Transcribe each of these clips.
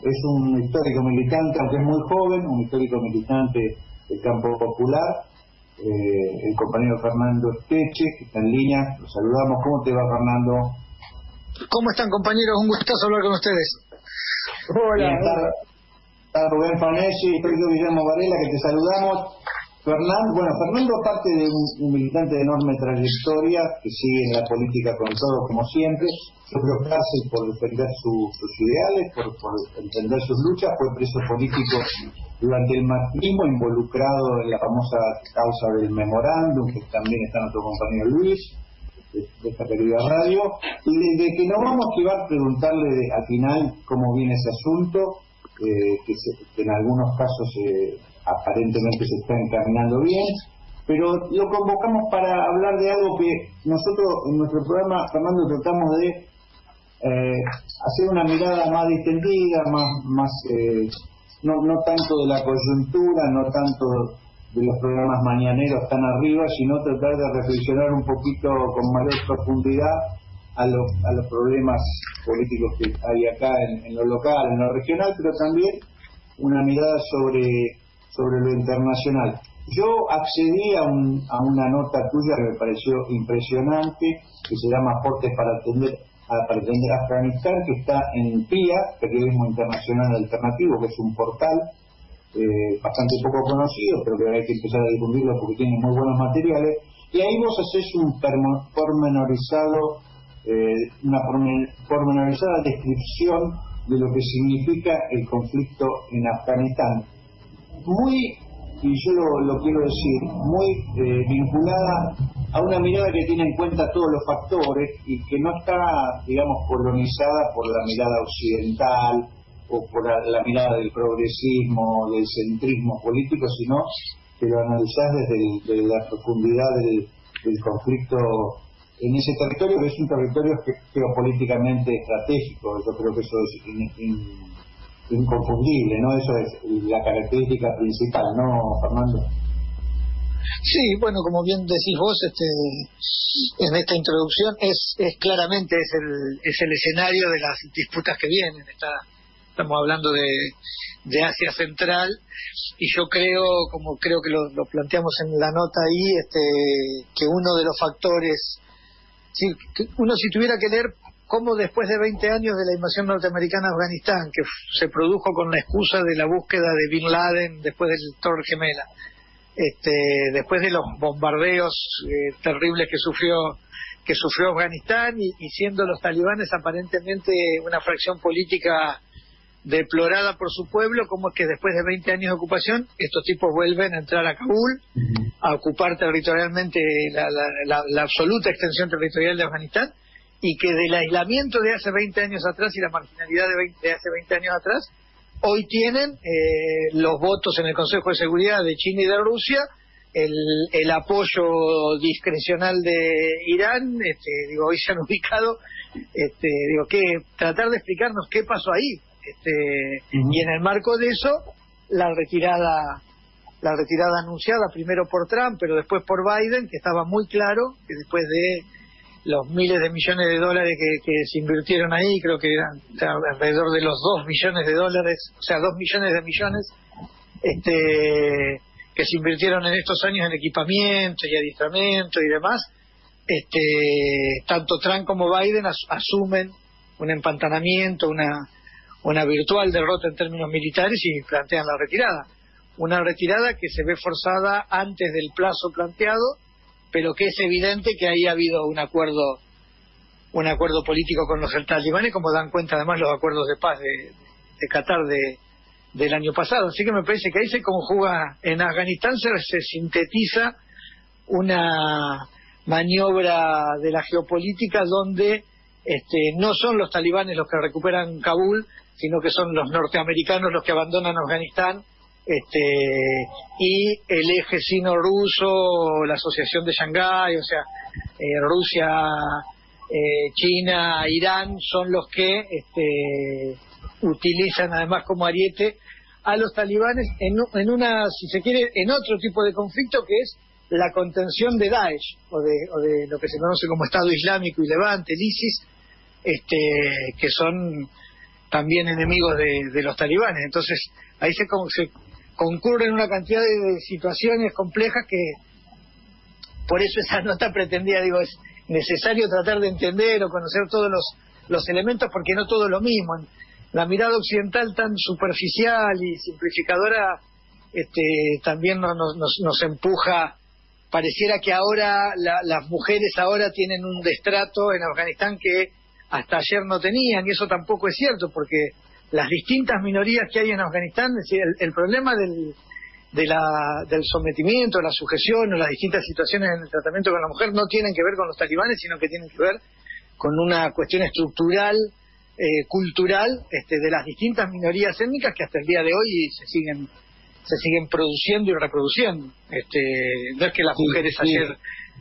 es un histórico militante, aunque es muy joven, un histórico militante del campo popular, el compañero Fernando Esteche, que está en línea. Lo saludamos. ¿Cómo te va, Fernando? ¿Cómo están, compañeros? Un gustazo hablar con ustedes. Hola. Está Rubén Fanesi y yo, Guillermo Varela, que te saludamos. Fernando, aparte de un militante de enorme trayectoria, que sigue en la política con todo, como siempre, sufrió cárcel por defender sus ideales, por entender sus luchas, fue preso político durante el macrismo, involucrado en la famosa causa del memorándum, que también está nuestro compañero Luis, de esta querida radio, y desde que nos vamos a llevar preguntarle al final cómo viene ese asunto, que en algunos casos aparentemente se está encaminando bien, pero lo convocamos para hablar de algo que nosotros en nuestro programa, Fernando, tratamos de hacer una mirada más distendida, no tanto de la coyuntura, no tanto de los programas mañaneros tan arriba, sino tratar de reflexionar un poquito con mayor profundidad a los problemas políticos que hay acá en lo local, en lo regional, pero también una mirada sobre lo internacional. Yo accedí a una nota tuya que me pareció impresionante, que se llama Aportes para atender Afganistán, que está en PIA, Periodismo Internacional Alternativo, que es un portal bastante poco conocido, pero que hay que empezar a difundirlo porque tiene muy buenos materiales, y ahí vos hacés una pormenorizada descripción de lo que significa el conflicto en Afganistán, y yo lo quiero decir, muy vinculada a una mirada que tiene en cuenta todos los factores y que no está, digamos, colonizada por la mirada occidental o por la mirada del progresismo, del centrismo político, sino que lo analizás desde la profundidad del conflicto en ese territorio, que es un territorio geopolíticamente estratégico. Yo creo que eso es inconfundible, ¿no? Eso es la característica principal, ¿no, Fernando? Sí, bueno, como bien decís vos, en esta introducción es claramente el escenario de las disputas que vienen. Estamos hablando de Asia Central, y yo creo, como creo que lo planteamos en la nota ahí, que uno de los factores, si tuviera que leer cómo después de 20 años de la invasión norteamericana a Afganistán, que se produjo con la excusa de la búsqueda de Bin Laden después del Torre Gemela, después de los bombardeos terribles que sufrió Afganistán, y siendo los talibanes aparentemente una fracción política deplorada por su pueblo, como es que después de 20 años de ocupación estos tipos vuelven a entrar a Kabul, a ocupar territorialmente la absoluta extensión territorial de Afganistán, y que del aislamiento de hace 20 años atrás y la marginalidad de hace 20 años atrás, hoy tienen los votos en el Consejo de Seguridad de China y de Rusia, el apoyo discrecional de Irán, hoy se han ubicado, tratar de explicarnos qué pasó ahí, y en el marco de eso, la retirada anunciada primero por Trump, pero después por Biden, que estaba muy claro que después de los miles de millones de dólares que se invirtieron ahí, creo que eran alrededor de los 2 millones de dólares, o sea, 2 millones de millones, que se invirtieron en estos años en equipamiento y adiestramiento y demás, tanto Trump como Biden asumen un empantanamiento, una virtual derrota en términos militares, y plantean la retirada. Una retirada que se ve forzada antes del plazo planteado, pero que es evidente que ahí ha habido un acuerdo político con los talibanes, como dan cuenta además los acuerdos de paz de Qatar del año pasado. Así que me parece que ahí se conjuga, en Afganistán se sintetiza una maniobra de la geopolítica donde no son los talibanes los que recuperan Kabul, sino que son los norteamericanos los que abandonan Afganistán, y el eje sino-ruso, la asociación de Shanghái, o sea, Rusia, China, Irán, son los que utilizan además como ariete a los talibanes en una, si se quiere, en otro tipo de conflicto, que es la contención de Daesh, o de lo que se conoce como Estado Islámico y Levante, el ISIS, que son también enemigos de los talibanes. Entonces ahí se concurren una cantidad de situaciones complejas que por eso esa nota pretendía, digo, es necesario tratar de entender o conocer todos los elementos, porque no todo es lo mismo. La mirada occidental tan superficial y simplificadora también nos empuja. Pareciera que ahora las mujeres ahora tienen un destrato en Afganistán que hasta ayer no tenían, y eso tampoco es cierto, porque las distintas minorías que hay en Afganistán, es decir, el problema del sometimiento, la sujeción o las distintas situaciones en el tratamiento con la mujer no tienen que ver con los talibanes, sino que tienen que ver con una cuestión estructural, cultural, de las distintas minorías étnicas que hasta el día de hoy se siguen produciendo y reproduciendo. No es que las mujeres ayer...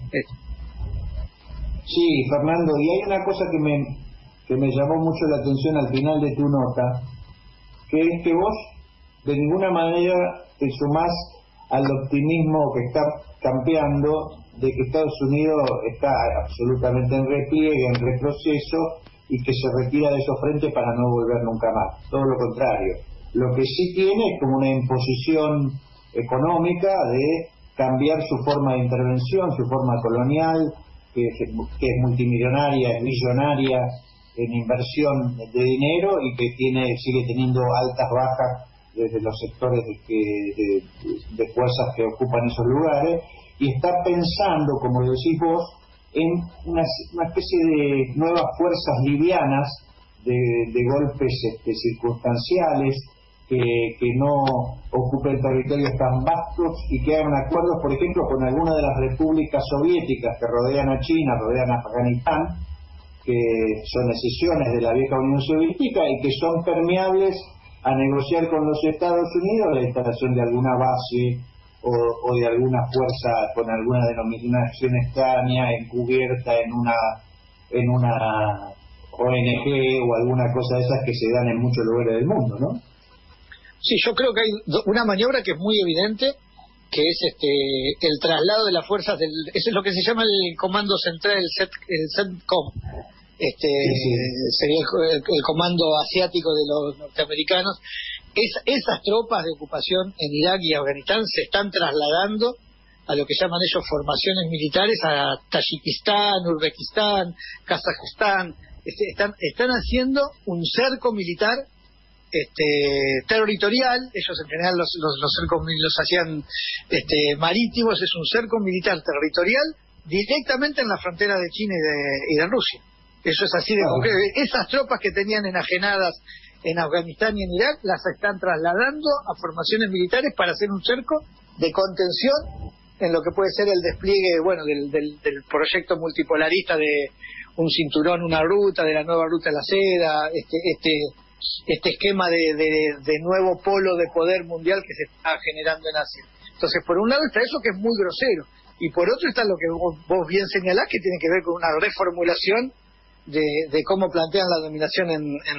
Sí, Fernando, y hay una cosa que me llamó mucho la atención al final de tu nota, que es que vos de ninguna manera te sumás al optimismo que está campeando de que Estados Unidos está absolutamente en repliegue, en retroceso, y que se retira de esos frentes para no volver nunca más. Todo lo contrario. Lo que sí tiene es como una imposición económica de cambiar su forma de intervención, su forma colonial, que es multimillonaria, es millonaria en inversión de dinero y que sigue teniendo altas bajas desde los sectores de fuerzas que ocupan esos lugares, y está pensando, como decís vos, en una especie de nuevas fuerzas livianas de golpes circunstanciales que no ocupen territorios tan vastos y que hagan acuerdos, por ejemplo, con alguna de las repúblicas soviéticas que rodean a China, rodean a Afganistán, que son excepciones de la vieja Unión Soviética y que son permeables a negociar con los Estados Unidos la instalación de alguna base o de alguna fuerza con alguna denominación extraña, encubierta en una ONG o alguna cosa de esas que se dan en muchos lugares del mundo, ¿no? Sí, yo creo que hay una maniobra que es muy evidente, que es el traslado de las fuerzas eso es lo que se llama el comando central, el CENTCOM, sería el comando asiático de los norteamericanos. Esas tropas de ocupación en Irak y Afganistán se están trasladando a lo que llaman ellos formaciones militares, a Tayikistán, Uzbekistán, Kazajistán. Están haciendo un cerco militar territorial. Ellos en general los cercos los hacían marítimos. Es un cerco militar territorial directamente en la frontera de China y de Rusia. Eso es así de concreto. Esas tropas que tenían enajenadas en Afganistán y en Irak las están trasladando a formaciones militares para hacer un cerco de contención en lo que puede ser el despliegue, bueno, del proyecto multipolarista de un cinturón, una ruta, de la nueva ruta de la seda, este esquema de nuevo polo de poder mundial que se está generando en Asia. Entonces, por un lado está eso, que es muy grosero, y por otro está lo que vos bien señalás, que tiene que ver con una reformulación de cómo plantean la dominación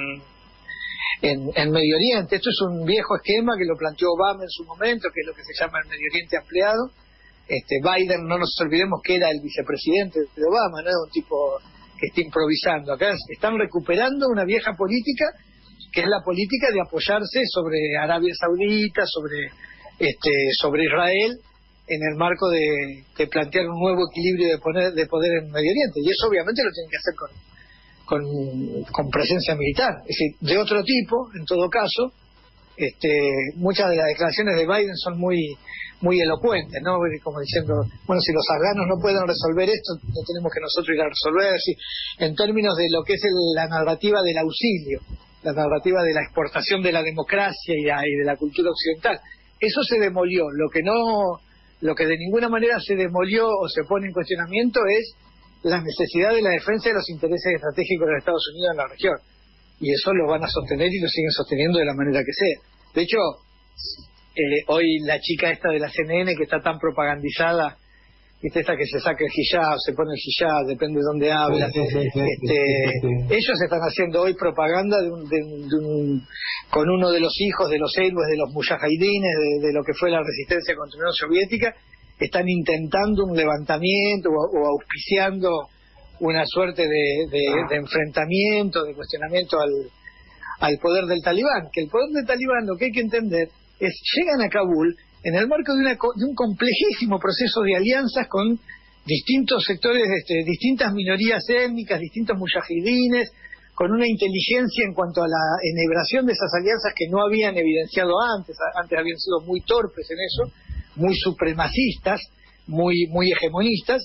en Medio Oriente. Esto es un viejo esquema que lo planteó Obama en su momento, que es lo que se llama el Medio Oriente ampliado. Biden, no nos olvidemos que era el vicepresidente de Obama, no es un tipo que está improvisando. Acá están recuperando una vieja política, que es la política de apoyarse sobre Arabia Saudita, sobre Israel, en el marco de plantear un nuevo equilibrio de poder en Medio Oriente. Y eso obviamente lo tienen que hacer con presencia militar, es decir, de otro tipo, en todo caso. Muchas de las declaraciones de Biden son muy elocuentes, ¿no? Como diciendo, bueno, si los afganos no pueden resolver esto, no tenemos que nosotros ir a resolver, así, en términos de lo que es la narrativa del auxilio, la narrativa de la exportación de la democracia y de la cultura occidental. Eso se demolió. Lo que de ninguna manera se demolió o se pone en cuestionamiento es la necesidad de la defensa de los intereses estratégicos de los Estados Unidos en la región. Y eso lo van a sostener y lo siguen sosteniendo de la manera que sea. De hecho, hoy la chica esta de la CNN que está tan propagandizada, ¿viste? Esta que se saca el hijab, se pone el hijab, depende de dónde habla. Ellos están haciendo hoy propaganda con uno de los hijos de los héroes de los mujahidines, de lo que fue la resistencia contra la Unión Soviética. Están intentando un levantamiento o auspiciando una suerte de enfrentamiento, de cuestionamiento al poder del talibán, que el poder del talibán, lo que hay que entender es, llegan a Kabul en el marco de un complejísimo proceso de alianzas con distintos sectores, distintas minorías étnicas, distintos mujahidines, con una inteligencia en cuanto a la enhebración de esas alianzas que no habían evidenciado antes habían sido muy torpes en eso, muy supremacistas, muy hegemonistas,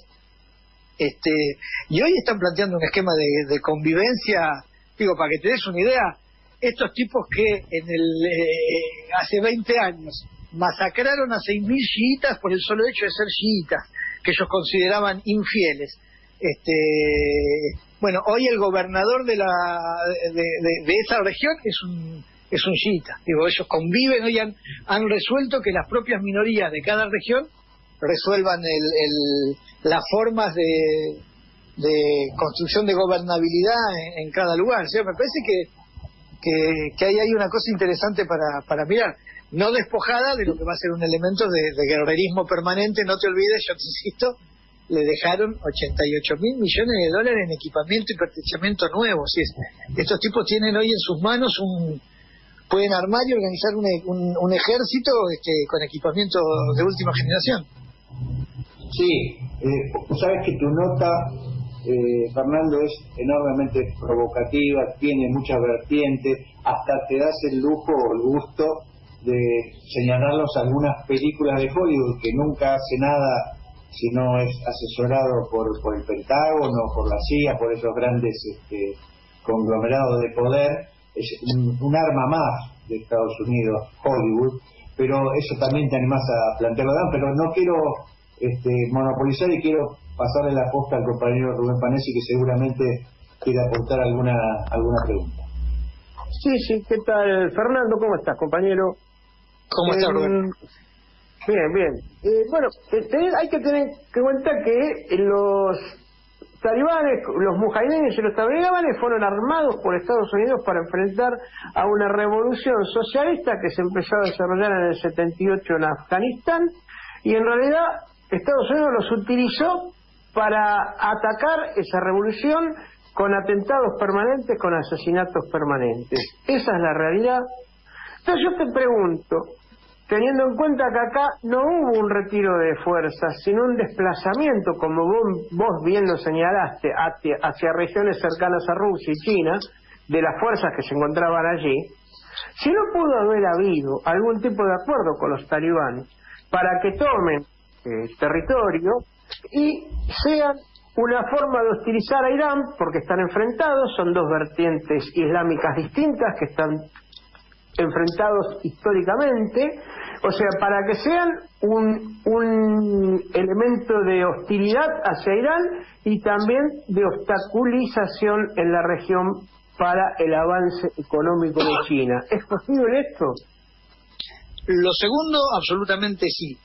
y hoy están planteando un esquema de convivencia, digo, para que te des una idea, estos tipos que hace 20 años masacraron a 6.000 chiitas por el solo hecho de ser chiitas, que ellos consideraban infieles. Bueno, hoy el gobernador de esa región es un chiita. Digo, ellos conviven, hoy han resuelto que las propias minorías de cada región resuelvan las formas de construcción de gobernabilidad en cada lugar. O sea, me parece que ahí hay una cosa interesante para mirar, no despojada de lo que va a ser un elemento de guerrerismo permanente. No te olvides, yo te insisto, le dejaron 88.000 millones de dólares en equipamiento y perfeccionamiento nuevo. Estos tipos tienen hoy en sus manos pueden armar y organizar un ejército con equipamiento de última generación. Sí, sabes que tu nota, Fernando, es enormemente provocativa, tiene muchas vertientes, hasta te das el lujo o el gusto de señalarnos algunas películas de Hollywood que nunca hace nada si no es asesorado por el Pentágono, por la CIA, por esos grandes conglomerados de poder. Es un arma más de Estados Unidos, Hollywood, pero eso también te animás a plantearlo, pero no quiero monopolizar y quiero pasarle la posta al compañero Rubén Panesi, que seguramente quiere aportar alguna pregunta. Sí, ¿qué tal, Fernando? ¿Cómo estás, compañero? ¿Cómo estás, Rubén? Bien. Bueno, hay que tener en cuenta que los talibanes, los mujahidines y los talibanes fueron armados por Estados Unidos para enfrentar a una revolución socialista que se empezó a desarrollar en el 78 en Afganistán, y en realidad Estados Unidos los utilizó para atacar esa revolución con atentados permanentes, con asesinatos permanentes. Esa es la realidad. Entonces yo te pregunto, teniendo en cuenta que acá no hubo un retiro de fuerzas, sino un desplazamiento, como vos bien lo señalaste, hacia regiones cercanas a Rusia y China, de las fuerzas que se encontraban allí, si no pudo haber habido algún tipo de acuerdo con los talibanes para que tomen territorio y sean una forma de hostilizar a Irán, porque están enfrentados, son dos vertientes islámicas distintas que están enfrentados históricamente, o sea, para que sean un elemento de hostilidad hacia Irán y también de obstaculización en la región para el avance económico de China. ¿Es posible esto? Lo segundo, absolutamente sí.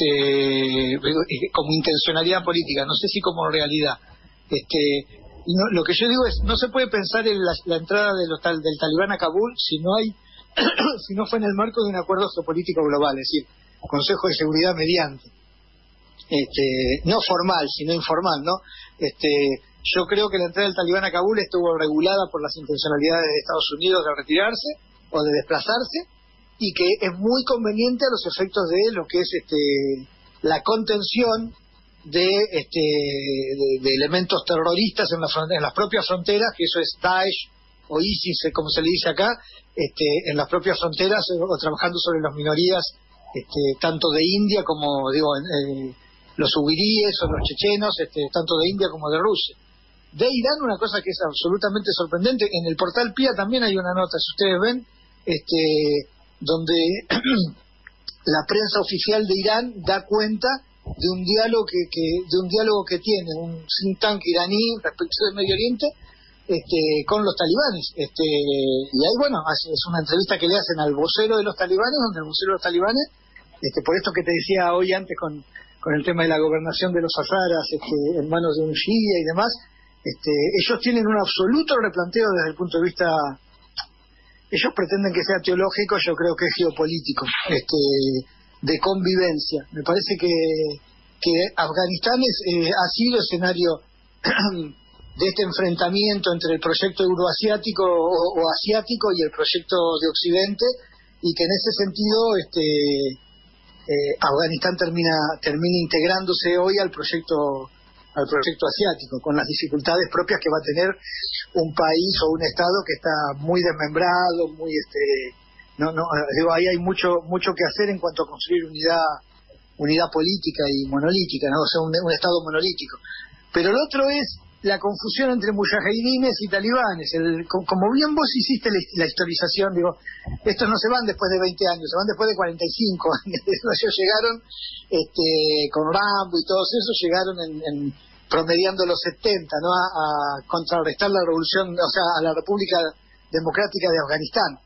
Como intencionalidad política, no sé si como realidad. Lo que yo digo es, no se puede pensar en la entrada del talibán a Kabul si no fue en el marco de un acuerdo geopolítico global, es decir, Consejo de Seguridad mediante, no formal, sino informal, ¿no? Yo creo que la entrada del talibán a Kabul estuvo regulada por las intencionalidades de Estados Unidos de retirarse o de desplazarse, y que es muy conveniente a los efectos de lo que es la contención de elementos terroristas en las propias fronteras, que eso es Daesh o ISIS, como se le dice acá, en las propias fronteras, o trabajando sobre las minorías, tanto de India como, los uiríes o los chechenos, tanto de India como de Rusia. De Irán, una cosa que es absolutamente sorprendente, en el portal PIA también hay una nota, si ustedes ven, donde la prensa oficial de Irán da cuenta de un diálogo que tiene un think tank iraní respecto del Medio Oriente con los talibanes, y ahí es una entrevista que le hacen al vocero de los talibanes, donde el vocero de los talibanes, por esto que te decía hoy antes con el tema de la gobernación de los hazaras en manos de un shia y demás, ellos tienen un absoluto replanteo desde el punto de vista. Ellos pretenden que sea teológico, yo creo que es geopolítico, de convivencia. Me parece que Afganistán ha sido escenario este enfrentamiento entre el proyecto euroasiático o asiático y el proyecto de Occidente, y que en ese sentido Afganistán termina integrándose hoy al proyecto asiático, con las dificultades propias que va a tener un país o un estado que está muy desmembrado, muy ahí hay mucho que hacer en cuanto a construir unidad política y monolítica, ¿no? O sea, un estado monolítico. Pero el otro es la confusión entre mujahidines y talibanes. Como bien vos hiciste la historización, digo, estos no se van después de 20 años, se van después de 45 años. Ellos llegaron con Rambo y todos esos, llegaron promediando los 70, ¿no? A contrarrestar la revolución, o sea, a la República Democrática de Afganistán.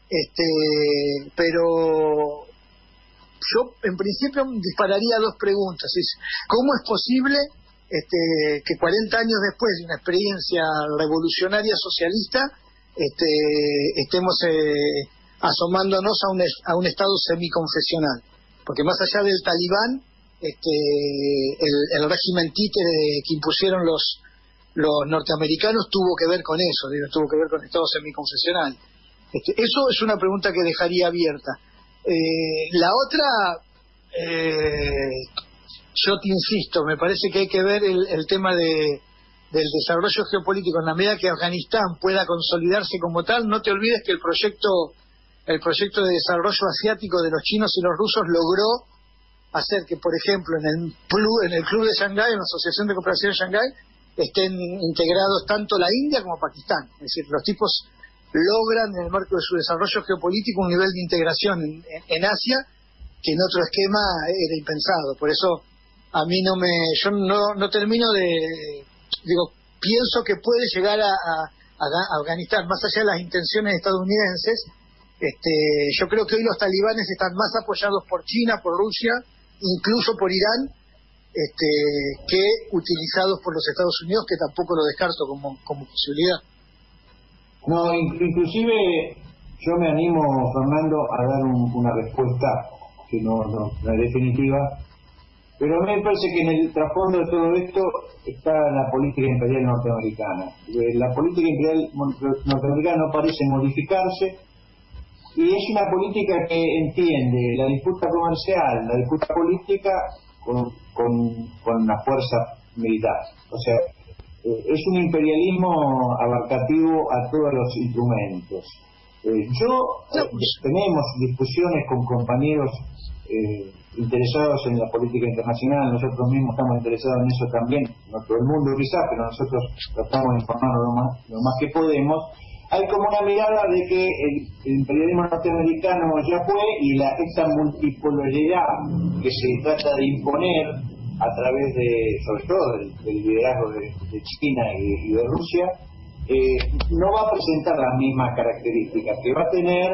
Pero yo en principio dispararía dos preguntas. ¿Cómo es posible que 40 años después de una experiencia revolucionaria socialista estemos asomándonos a un estado semiconfesional? Porque más allá del talibán, el régimen títere que impusieron los norteamericanos tuvo que ver con eso, tuvo que ver con estados semiconfesionales. Eso es una pregunta que dejaría abierta. La otra, yo te insisto, me parece que hay que ver el tema del desarrollo geopolítico. En la medida que Afganistán pueda consolidarse como tal, no te olvides que el proyecto de desarrollo asiático de los chinos y los rusos logró hacer que, por ejemplo, en el Club de Shanghái, en la Asociación de Cooperación de Shanghái, estén integrados tanto la India como Pakistán. Es decir, los tipos logran, en el marco de su desarrollo geopolítico, un nivel de integración en Asia que en otro esquema era impensado. Por eso a mí yo no termino pienso que puede llegar a Afganistán, más allá de las intenciones estadounidenses. Yo creo que hoy los talibanes están más apoyados por China, por Rusia, incluso por Irán, que utilizados por los Estados Unidos, que tampoco lo descarto como posibilidad. No, inclusive yo me animo, Fernando, a dar una respuesta que no es definitiva, pero a mí me parece que en el trasfondo de todo esto está la política imperial norteamericana. La política imperial norteamericana no parece modificarse, y es una política que entiende la disputa comercial, la disputa política con la fuerza militar. O sea, es un imperialismo abarcativo a todos los instrumentos. Tenemos discusiones con compañeros interesados en la política internacional, nosotros mismos estamos interesados en eso también, no todo el mundo quizás, pero nosotros tratamos de informarnos lo más que podemos. Hay como una mirada de que el imperialismo norteamericano ya fue, y esta multipolaridad que se trata de imponer a través sobre todo del liderazgo de China y de Rusia, no va a presentar las mismas características, que va a tener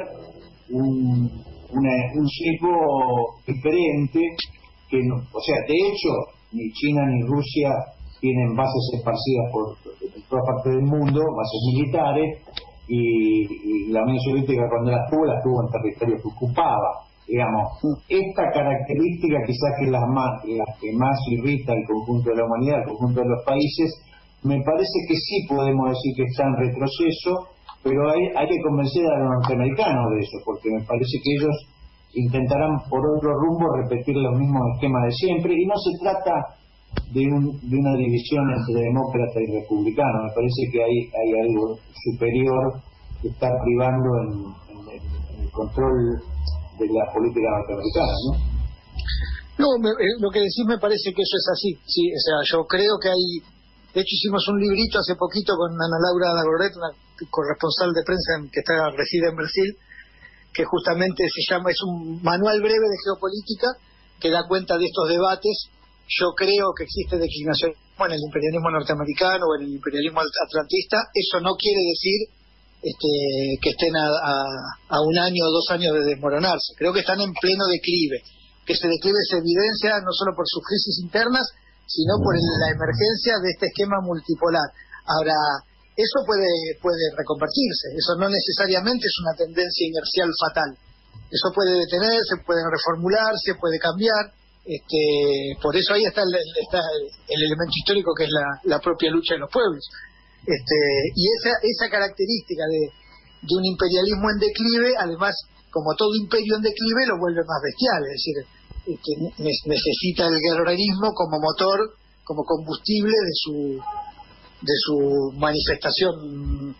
un sesgo diferente, o sea, de hecho, ni China ni Rusia tienen bases esparcidas por toda parte del mundo, bases militares, y la Unión Soviética, cuando las tuvo en territorio que ocupaba. Digamos, esta característica quizás que es la que más irrita al conjunto de la humanidad, al conjunto de los países, me parece que sí podemos decir que está en retroceso, pero hay que convencer a los norteamericanos de eso, porque me parece que ellos intentarán por otro rumbo repetir los mismos esquemas de siempre, y no se trata de una división entre demócrata y republicano. Me parece que hay algo superior que está privando en el control de la política norteamericana, ¿no? No, lo que decís me parece que eso es así, sí. O sea, yo creo que de hecho hicimos un librito hace poquito con Ana Laura Dagorret, una corresponsal de prensa que reside en Brasil, que justamente es un manual breve de geopolítica que da cuenta de estos debates. Yo creo que existe declinación en el imperialismo norteamericano o en el imperialismo atlantista. Eso no quiere decir que estén a un año o 2 años de desmoronarse. Creo que están en pleno declive. Que ese declive se evidencia no solo por sus crisis internas, sino por la emergencia de este esquema multipolar. Ahora, eso puede reconvertirse. Eso no necesariamente es una tendencia inercial fatal. Eso puede detenerse, puede reformularse, puede cambiar. Por eso ahí está el elemento histórico, que es la propia lucha de los pueblos. Y esa característica de un imperialismo en declive, además, como todo imperio en declive, lo vuelve más bestial, es decir, necesita el guerrerismo como motor, como combustible de su manifestación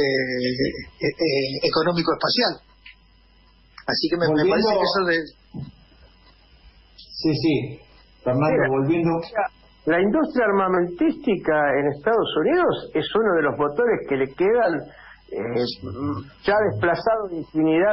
económico-espacial. Así que me parece que eso de... Sí, Fernando, volviendo... La industria armamentística en Estados Unidos es uno de los motores que le quedan ya desplazado infinidad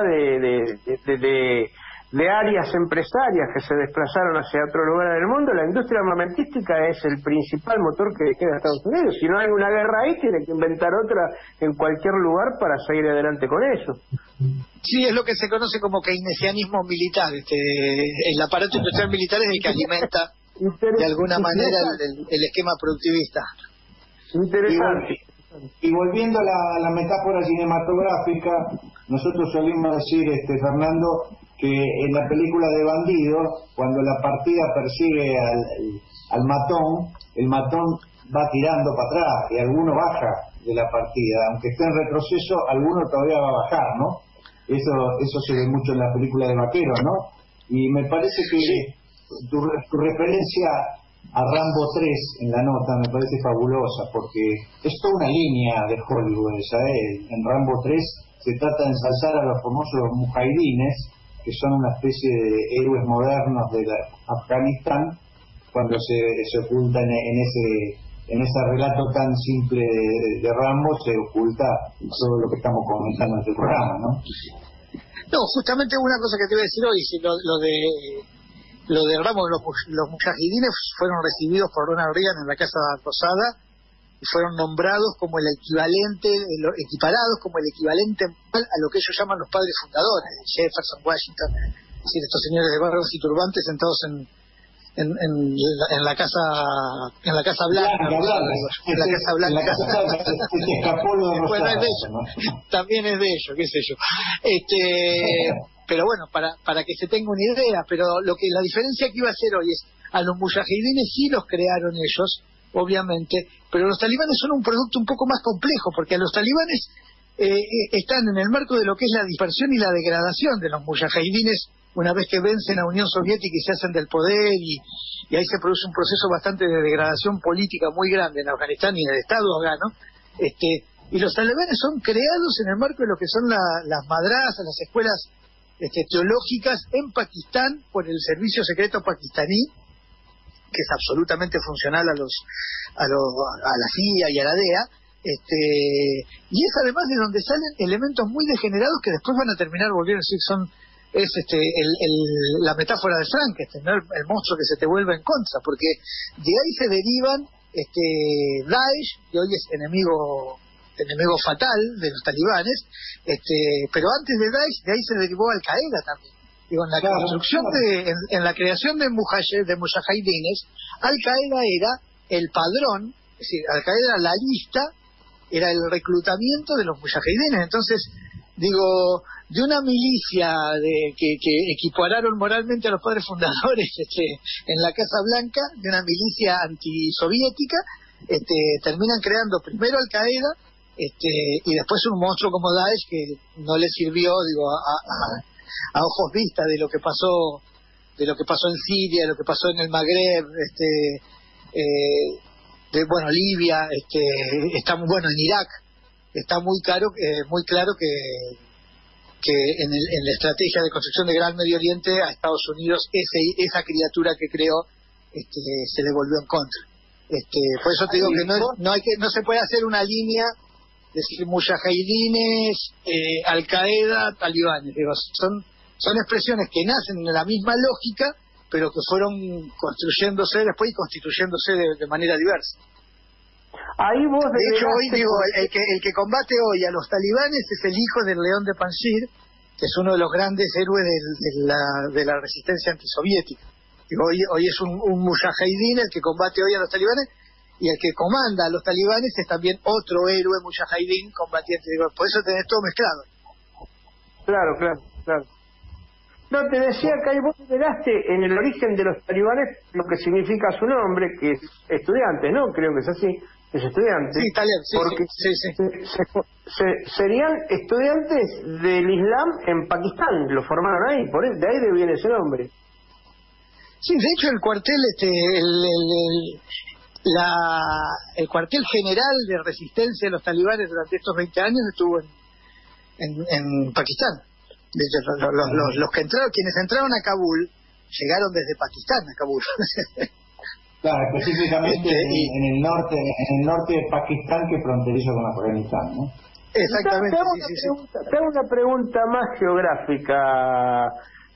de áreas empresarias que se desplazaron hacia otro lugar del mundo. La industria armamentística es el principal motor que le queda a Estados Unidos. Si no hay una guerra ahí, tiene que inventar otra en cualquier lugar para seguir adelante con eso. Sí, es lo que se conoce como keynesianismo militar. El aparato industrial militar es el que alimenta de alguna manera el esquema productivista. Interesante. Y volviendo a la metáfora cinematográfica, nosotros solemos decir, Fernando, que en la película de Bandido, cuando la partida persigue al matón, el matón va tirando para atrás y alguno baja de la partida, aunque esté en retroceso, alguno todavía va a bajar, ¿no? Eso se ve mucho en la película de vaqueros, ¿no? Y me parece que tu referencia a Rambo 3 en la nota me parece fabulosa, porque es toda una línea de Hollywood, ¿sabes? En Rambo 3 se trata de ensalzar a los famosos mujahidines, que son una especie de héroes modernos de Afganistán, cuando se oculta en ese relato tan simple de Rambo, se oculta todo lo que estamos comentando en este programa, ¿no? No, justamente una cosa que te iba a decir hoy, si lo de Ramos, los mujahidines fueron recibidos por Ronald Reagan en la Casa Rosada y fueron nombrados como el equivalente, equiparados como el equivalente a lo que ellos llaman los padres fundadores, Jefferson, Washington, es decir, estos señores de barbas y turbantes sentados en la Casa Blanca. Bueno, es de ellos, también es de ellos, qué sé yo. Pero bueno, para que se tenga una idea, pero la diferencia que iba a hacer hoy es, a los mujahidines sí los crearon ellos, obviamente, pero los talibanes son un producto un poco más complejo, porque a los talibanes están en el marco de lo que es la dispersión y la degradación de los mujahidines una vez que vencen a la Unión Soviética y se hacen del poder, y ahí se produce un proceso bastante de degradación política muy grande en Afganistán y en el Estado afgano. Y los talibanes son creados en el marco de lo que son las madrasas, las escuelas teológicas en Pakistán por el servicio secreto pakistaní, que es absolutamente funcional a la CIA y a la DEA, y es además de donde salen elementos muy degenerados que después van a terminar volviendo a decir la metáfora de Frankenstein, ¿no? El monstruo que se te vuelve en contra, porque de ahí se derivan Daesh, que hoy es enemigo fatal de los talibanes, pero antes de Daesh, de ahí se derivó Al Qaeda también. Digo, en la construcción en la creación de mujahidines, Al Qaeda era el padrón, es decir, Al Qaeda era la lista, era el reclutamiento de los mujahidines. Entonces, digo, de una milicia que equipararon moralmente a los padres fundadores en la Casa Blanca, de una milicia antisoviética, terminan creando primero Al Qaeda, y después un monstruo como Daesh, que no le sirvió, digo, a ojos vistas de lo que pasó en Siria, de lo que pasó en el Magreb, Libia, está muy bueno en Irak, está muy claro que en la estrategia de construcción de Gran Medio Oriente a Estados Unidos esa criatura que creó se le volvió en contra. Por eso te digo que no se puede hacer una línea, decir mujahidines, Al Qaeda, talibanes. Digo, son expresiones que nacen en la misma lógica, pero que fueron construyéndose después y constituyéndose de manera diversa. Ahí vos de hecho, hoy digo, el que combate hoy a los talibanes es el hijo del León de Panjshir, que es uno de los grandes héroes de la resistencia antisoviética. Digo, hoy es un mujahidín el que combate hoy a los talibanes, y el que comanda a los talibanes es también otro héroe mujahidín combatiente. Digo, por eso tenés todo mezclado. Claro. No, te decía que ahí vos generaste en el origen de los talibanes lo que significa su nombre, que es estudiante, ¿no? Creo que es así. los estudiantes, sí, italiano, sí, porque sí. serían estudiantes del Islam en Pakistán, lo formaron ahí, de ahí viene ese nombre. Sí, de hecho el cuartel, el cuartel general de resistencia de los talibanes durante estos 20 años estuvo en Pakistán. De hecho, los que entraron, quienes entraron a Kabul, llegaron desde Pakistán a Kabul. Claro, específicamente en el norte de Pakistán, que fronterizo con Afganistán, ¿no? Exactamente. Te hago una pregunta más geográfica.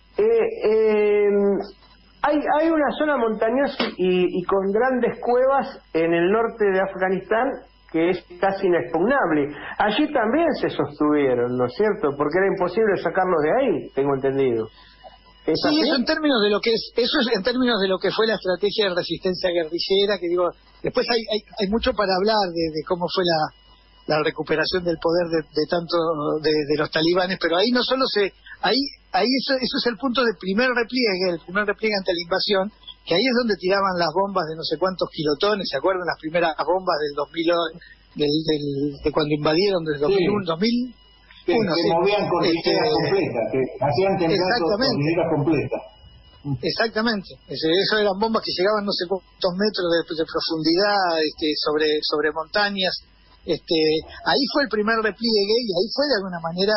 Hay una zona montañosa y con grandes cuevas en el norte de Afganistán que es casi inexpugnable. Allí también se sostuvieron, ¿no es cierto? Porque era imposible sacarlos de ahí, tengo entendido. Sí, eso en términos de lo que es en términos de lo que fue la estrategia de resistencia guerrillera, que digo, después hay mucho para hablar de cómo fue la recuperación del poder de los talibanes, pero ahí no solo eso es el punto de primer repliegue ante la invasión, que ahí es donde tiraban las bombas de no sé cuántos kilotones. ¿Se acuerdan las primeras bombas del 2000, de cuando invadieron del 2001, 2000? Que movían cordilleras completas, que hacían temblar cordilleras completas. Exactamente, eso eran bombas que llegaban no sé cuántos metros de profundidad, sobre montañas. Ahí fue el primer repliegue y ahí fue de alguna manera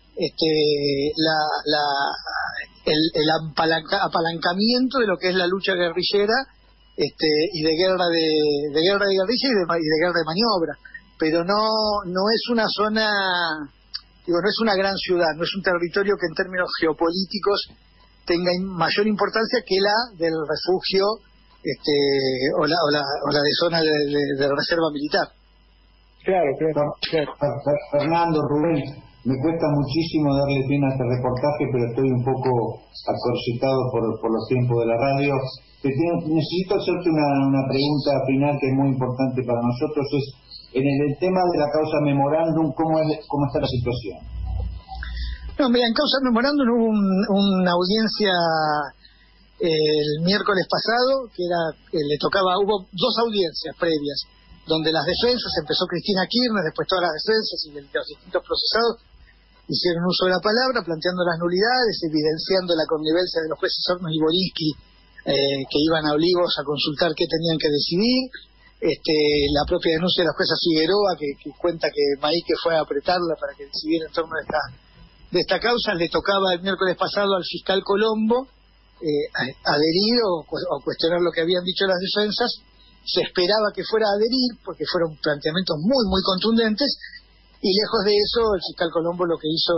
el apalancamiento de lo que es la lucha guerrillera y de guerra de guerrilla y de guerra de maniobra, pero no es una zona, no es una gran ciudad, no es un territorio que en términos geopolíticos tenga mayor importancia que la del refugio o la de zona de reserva militar. Claro. Fernando, Rubén, me cuesta muchísimo darle fin a este reportaje, pero estoy un poco acorsitado por los tiempos de la radio. Necesito hacerte una pregunta final que es muy importante para nosotros. Es en el tema de la causa memorándum, ¿cómo está la situación? No, mira, en causa memorándum hubo una audiencia el miércoles pasado, hubo dos audiencias previas, donde las defensas, empezó Cristina Kirchner, después todas las defensas y los distintos procesados hicieron uso de la palabra, planteando las nulidades, evidenciando la connivencia de los jueces Hornos y Borinsky, que iban a Olivos a consultar qué tenían que decidir. La propia denuncia de la jueza Figueroa, que cuenta que Maíque fue a apretarla para que decidiera en torno de esta causa. Le tocaba el miércoles pasado al fiscal Colombo adherir o cuestionar lo que habían dicho las defensas. Se esperaba que fuera a adherir porque fueron planteamientos muy muy contundentes, y lejos de eso el fiscal Colombo lo que hizo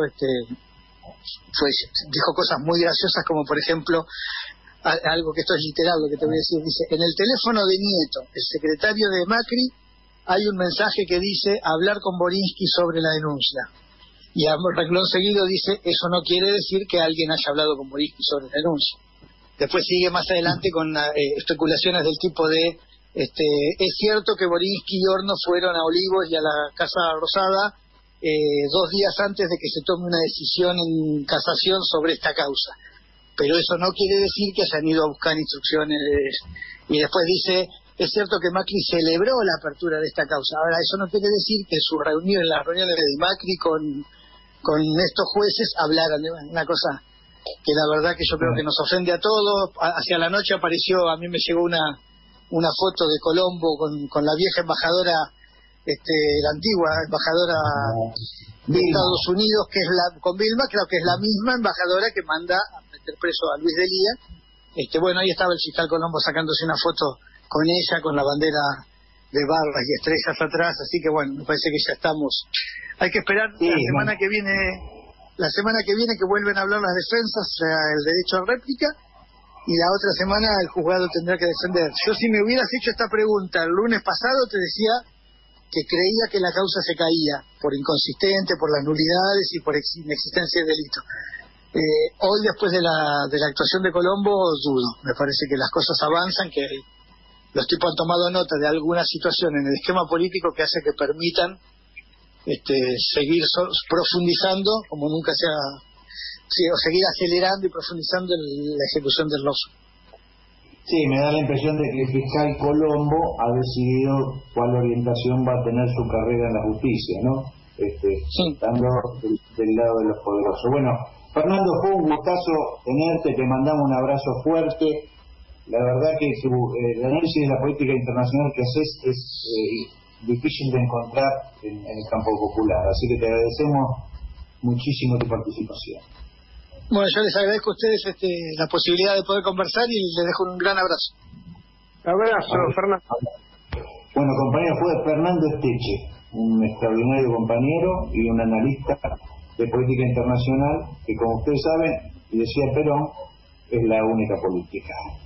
dijo cosas muy graciosas, como por ejemplo algo que esto es literal lo que te voy a decir. Dice: en el teléfono de Nieto, el secretario de Macri, hay un mensaje que dice hablar con Borinsky sobre la denuncia, y a renglón seguido dice: eso no quiere decir que alguien haya hablado con Borinsky sobre la denuncia. Después sigue más adelante con especulaciones del tipo de es cierto que Borinsky y Hornos fueron a Olivos y a la Casa Rosada 2 días antes de que se tome una decisión en casación sobre esta causa, pero eso no quiere decir que hayan ido a buscar instrucciones. Y después dice: es cierto que Macri celebró la apertura de esta causa. Ahora, eso no quiere decir que en las reuniones de Macri con estos jueces hablaran de una cosa que la verdad que yo creo que nos ofende a todos. Hacia la noche apareció, a mí me llegó una foto de Colombo con la vieja embajadora, la antigua embajadora de Estados Unidos, que es con Vilma, creo que es la misma embajadora que manda a meter preso a Luis Delía. Bueno, ahí estaba el fiscal Colombo sacándose una foto con ella, con la bandera de barras y estrellas atrás, así que bueno, me parece que ya estamos. Hay que esperar la semana que viene que vuelven a hablar las defensas, el derecho a réplica, y la otra semana el juzgado tendrá que defender. Yo, si me hubieras hecho esta pregunta el lunes pasado, te decía que creía que la causa se caía por inconsistente, por las nulidades y por inexistencia de delito. Hoy, después de la actuación de Colombo, dudo. Me parece que las cosas avanzan, que los tipos han tomado nota de alguna situación en el esquema político que hace que permitan seguir profundizando como nunca o seguir acelerando y profundizando en la ejecución del LOSO. Sí, me da la impresión de que el fiscal Colombo ha decidido cuál orientación va a tener su carrera en la justicia, ¿no? Estando del lado de los poderosos. Bueno, Fernando, fue un gustazo tenerte, te mandamos un abrazo fuerte. La verdad que el análisis de la política internacional que haces es difícil de encontrar en el campo popular, así que te agradecemos muchísimo tu participación. Bueno, yo les agradezco a ustedes la posibilidad de poder conversar y les dejo un gran abrazo. Abrazo, Fernando. Bueno, compañero, fue Fernando Esteche, un extraordinario compañero y un analista de política internacional que, como ustedes saben, y decía Perón, es la única política.